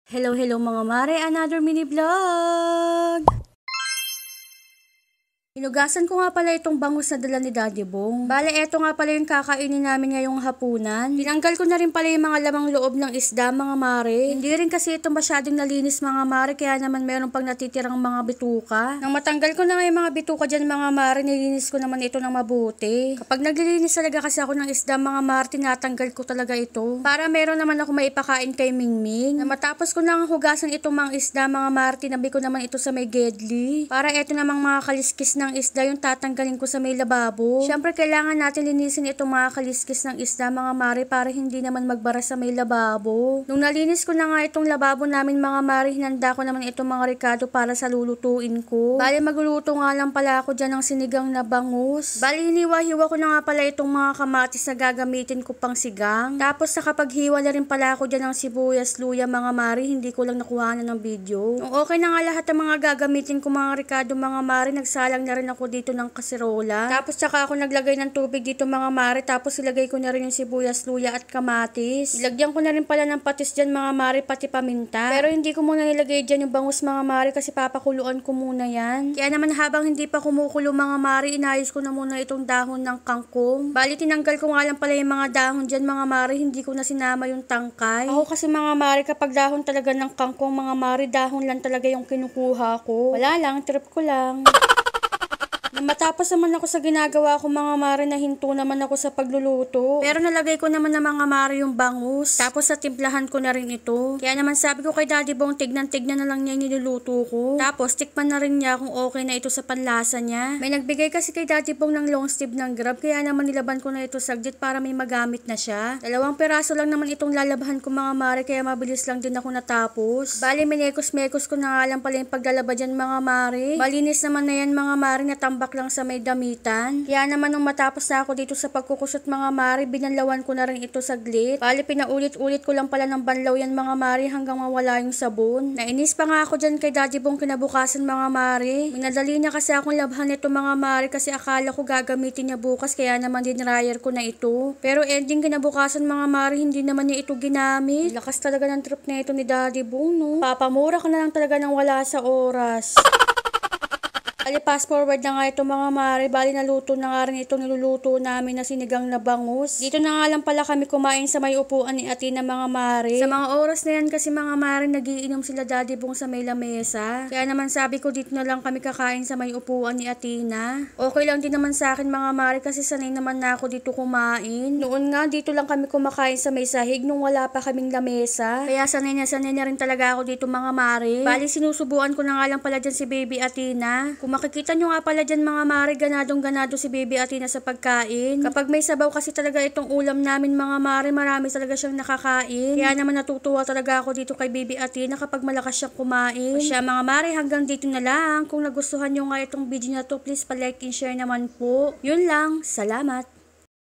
Hello, hello mga mare, another mini vlog! Hinugasan ko nga pala itong bangus na dala ni Daddy Bong. Bale, eto nga pala yung kakainin namin ngayong hapunan. Tinanggal ko na rin pala yung mga lamang loob ng isda, mga mare. Hindi rin kasi ito masyadong nalinis, mga mare, kaya naman meron pang natitirang mga bituka. Nang matanggal ko na nga yung mga bituka dyan, mga mare, nilinis ko naman ito ng mabuti. Kapag naglilinis talaga kasi ako ng isda, mga mare, tinatanggal ko talaga ito. Para meron naman ako maipakain kay Mingming. Na matapos ko nang hugasan itong mga isda, mga mare, tinabi ko naman ito sa may gedli. Para eto namang mga kaliskis ng isda yung tatanggalin ko sa may lababo. Siyempre, kailangan natin linisin itong mga kaliskis ng isda, mga mare, para hindi naman magbara sa may lababo. Nung nalinis ko na nga itong lababo namin, mga mare, hinanda ko naman itong mga ricado para sa lulutuin ko. Bali, magluluto nga lang pala ako dyan ng sinigang na bangus. Bali, hiniwa-hiwa ko na nga pala itong mga kamatis na gagamitin ko pang sigang. Tapos, nakapaghiwa na rin pala ako dyan ng sibuyas, luya, mga mare, hindi ko lang nakuha na ng video. Nung okay na nga lahat ng mga gagamitin ko, mga ricado, mga mare, nagsalang na rin ako dito ng kaserola. Tapos tsaka ako naglagay ng tubig dito, mga mare. Tapos ilagay ko na rin yung sibuyas, luya at kamatis. Ilagyan ko na rin pala ng patis dyan, mga mare, pati paminta. Pero hindi ko muna nilagay dyan yung bangus, mga mare, kasi papakuluan ko muna yan. Kaya naman habang hindi pa kumukulo, mga mare, inayos ko na muna itong dahon ng kangkong. Bali, tinanggal ko nga lang pala yung mga dahon dyan, mga mare. Hindi ko na sinama yung tangkay. Ako kasi, mga mare, kapag dahon talaga ng kangkong, mga mare, dahon lang talaga yung kinukuha ko. Wala lang, trip ko lang. Matapos naman ako sa ginagawa ko, mga mare, nahinto naman ako sa pagluluto. Pero nalagay ko naman ng mga mare yung bangus. Tapos sa timplahan ko na rin ito. Kaya naman sabi ko kay Daddy Bong, tignan-tignan na lang niya yung niluluto ko. Tapos tikman na rin niya kung okay na ito sa panlasa niya. May nagbigay kasi kay Daddy Bong ng long sleeve ng Grab. Kaya naman nilaban ko na ito saglit para may magamit na siya. 2 piraso lang naman itong lalabahan ko, mga mare, kaya mabilis lang din ako natapos. Bali, minekos-mekos ko na nga lang pala yung paglalaba dyan, mga mare. Malinis naman na yan, mga mare, natambak lang sa may damitan. Kaya naman nung matapos na ako dito sa pagkukusot, mga mare, binanlawan ko na rin ito saglit. Bali, pinaulit-ulit ko lang pala ng banlaw yan, mga mare, hanggang mawala yung sabon. Nainis pa nga ako dyan kay Daddy Bong kinabukasan, mga mare. Minadali niya kasi akong labhan ito, mga mare, kasi akala ko gagamitin niya bukas, kaya naman dinryer ko na ito. Pero ending kinabukasan, mga mare, hindi naman niya ito ginamit. Lakas talaga ng trip na ito ni Daddy Bong, no? Papamura ka na lang talaga ng wala sa oras. Bali, fast forward na nga ito, mga mare. Bali, naluto na nga rin itong niluluto namin na sinigang na bangus. Dito na nga lang pala kami kumain sa may upuan ni Atina, mga mare. Sa mga oras na yan kasi, mga mare, nagiinom sila Daddy Bong sa may lamesa. Kaya naman sabi ko, dito na lang kami kakain sa may upuan ni Atina. Okay lang din naman sa akin, mga mare, kasi sanay naman na ako dito kumain. Noon nga, dito lang kami kumakain sa may sahig nung wala pa kaming lamesa. Kaya sanay na rin talaga ako dito, mga mare. Bali, sinusubuan ko na nga lang pala dyan si Baby Atina. Makikita nyo nga pala dyan, mga mare, ganadong-ganado si Baby Atina sa pagkain. Kapag may sabaw kasi talaga itong ulam namin, mga mare, marami talaga siyang nakakain. Kaya naman natutuwa talaga ako dito kay Baby Atina kapag malakas siyang kumain. O siya, mga mare, hanggang dito na lang. Kung nagustuhan nyo nga itong video na to, please pa-like and share naman po. Yun lang. Salamat!